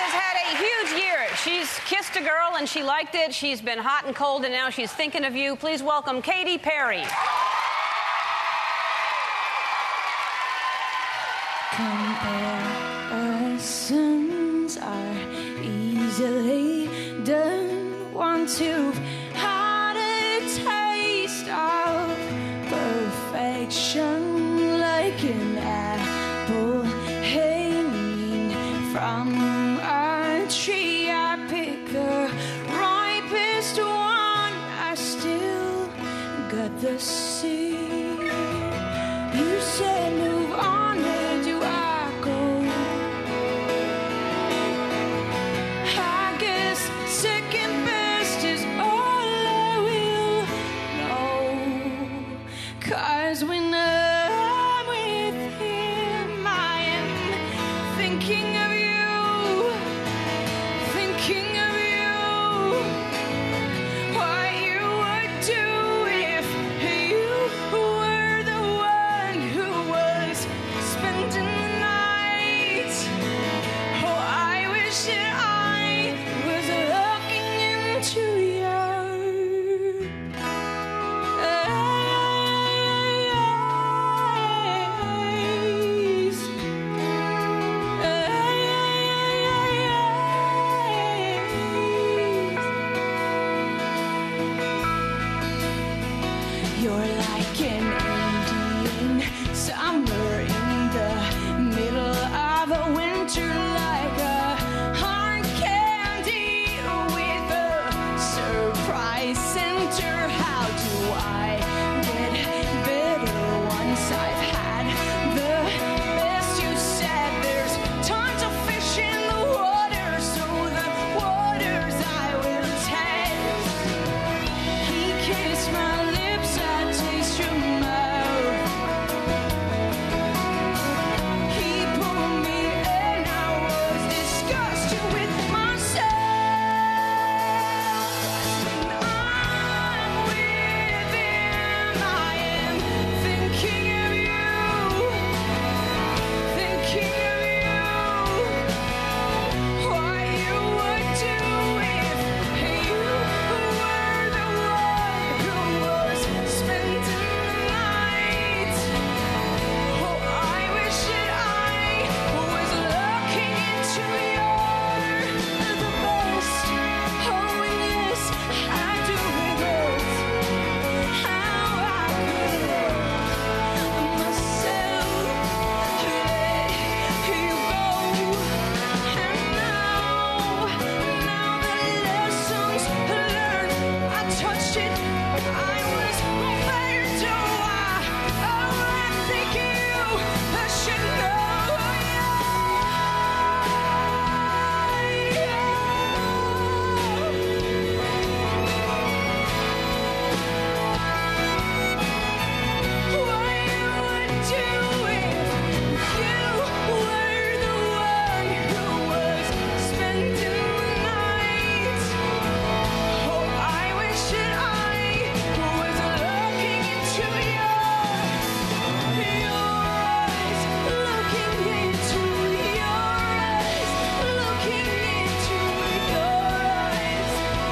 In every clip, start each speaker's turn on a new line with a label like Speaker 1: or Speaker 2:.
Speaker 1: has had a huge year. She's kissed a girl and she liked it. She's been hot and cold and now she's thinking of you. Please welcome Katy Perry.
Speaker 2: Comparisons are easily done once you've had a taste of perfection, like an apple hanging from a tree. I pick the ripest one, I still got the seed. You said move on, where do I go? I guess second best is all I will know. 'Cause when I'm with him, I am thinking of you, thinking of you. What you would do if you were the one who was spending the night. Oh, I wish that I was looking into your eyes. You're like an Indian summer in the middle of a winter, like a hard candy with a surprise center. How do I get better once I've had the best? You said there's tons of fish in the water, so the waters I will test. He kissed my lips, I taste your mouth. He pulled me in, I was disgusted with myself. 'Cause when I'm with him, I am thinking of you, thinking of you. What you would do if you were the one who was spending the night. Oh, I wish that I was looking into your the best. Oh, yes, I do regret how I could let myself let you go. And now the lessons learned, I touched it, I was fired. So I think you should know. What you would do if you were the one who was spending the night. Oh, I wish that I was looking into your eyes, looking into your eyes, looking into your eyes.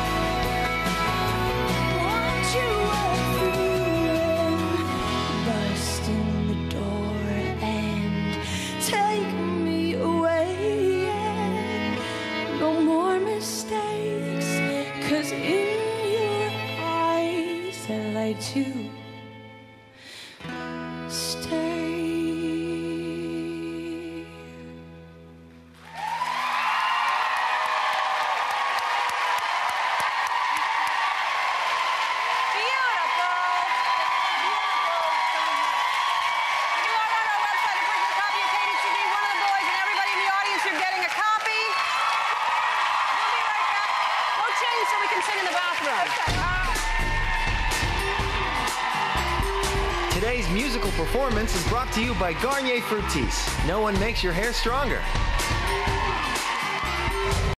Speaker 2: Won't you walk through and bust in the door and take me away? And no more mistakes, 'cause in your eyes I like to stay.
Speaker 1: Beautiful. You can log on to our website to purchase a copy of Katy's CD. One of the boys and everybody in the audience, you're getting a copy. We'll be right back. Go change so we can sing in the bathroom.
Speaker 3: Today's musical performance is brought to you by Garnier Fructis. No one makes your hair stronger.